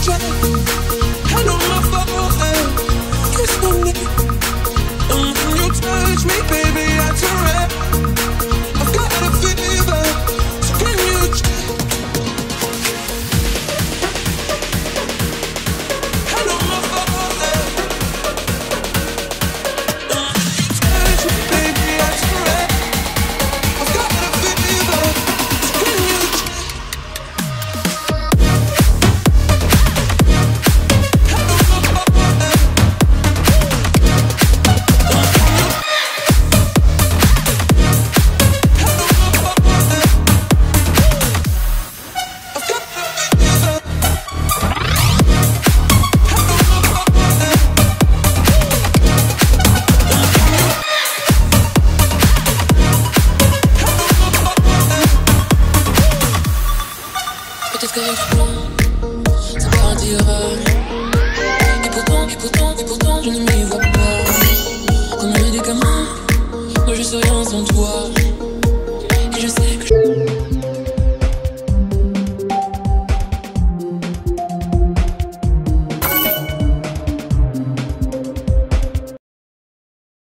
check. Hand on my forehead, kiss my neck. And when you touch me, baby, I turn red. I've got a fever, so can you check? Hand on my forehead. And when you touch me, baby, I turn red. I've got a fever, so can you check? Peut-être qu'avec nous, ça partira.